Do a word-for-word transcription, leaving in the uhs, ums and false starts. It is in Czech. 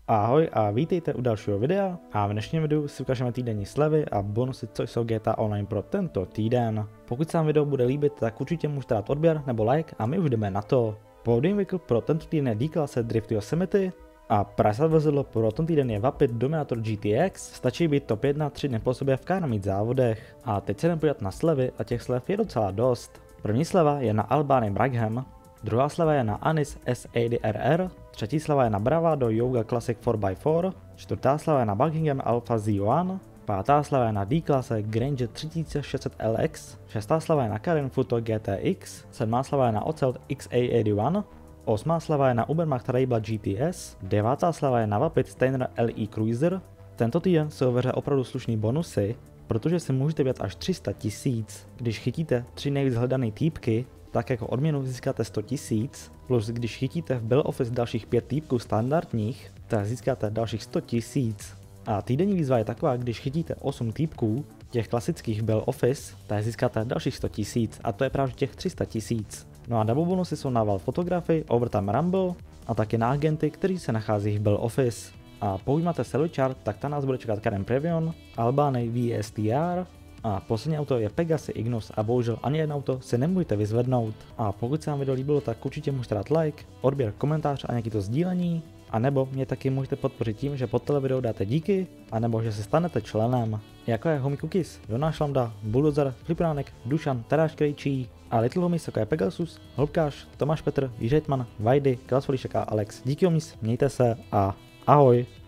Ahoj a vítejte u dalšího videa a v dnešním videu si ukážeme týdenní slevy a bonusy, co jsou G T A Online pro tento týden. Pokud se vám video bude líbit, tak určitě můžete dát odběr nebo like a my už jdeme na to. Podium vehicle pro tento týden je D-klase Drift Yosemite a price vozidlo pro tento týden je Vapid Dominator G T X, stačí být top jedna tři dny po sobě v car meet závodech. A teď se jdeme podívat na slevy a těch slev je docela dost. První sleva je na Albany Brackham, druhá sleva je na Anis S osmdesát R R, třetí sleva je na Bravado Yoga Classic four by four, čtvrtá sleva je na Buckingham Alpha Z one, pátá sleva je na D-klase Granger třicet šest set L X, šestá sleva je na Karen Futo G T X, sedmá sleva je na Ocelt X A osmdesát jedna, osmá sleva je na Ubermacht Rayba G T S, devátá sleva je na Vapid Steiner L E Cruiser. Tento týden jsou ve hře opravdu slušný bonusy, protože si můžete vyjet až tři sta tisíc. Když chytíte tři nejvíc hledané týpky, tak jako odměnu získáte sto tisíc, plus když chytíte v Bell Office dalších pět týpků standardních, tak získáte dalších sto tisíc. A týdenní výzva je taková, když chytíte osm týpků, těch klasických Bell Office, tak získáte dalších sto tisíc a to je právě těch tři sta tisíc. No a double bonusy jsou na Val Photography, Overtime Rumble a taky na agenty, kteří se nachází v Bell Office. A pokud máte Salary Chart, tak tam nás bude čekat Karen Previon, Albany V S T R, a poslední auto je Pegasy Ignis a bohužel ani jedno auto si nemůžete vyzvednout. A pokud se vám video líbilo, tak určitě můžete dát like, odběr, komentář a nějaký to sdílení. A nebo mě taky můžete podpořit tím, že pod tohle video dáte díky, a nebo že se stanete členem. Jako je Homie Cookies, Jonáš Lambda, Bulldozer, Flipránek, Dušan, Taráš Krejčí a Little Homies jako je Pegasus, Holubkáš, Tomáš Petr, Jiřejtman, Vajdy, Klasfolíšek a Alex. Díky homies, mějte se a ahoj.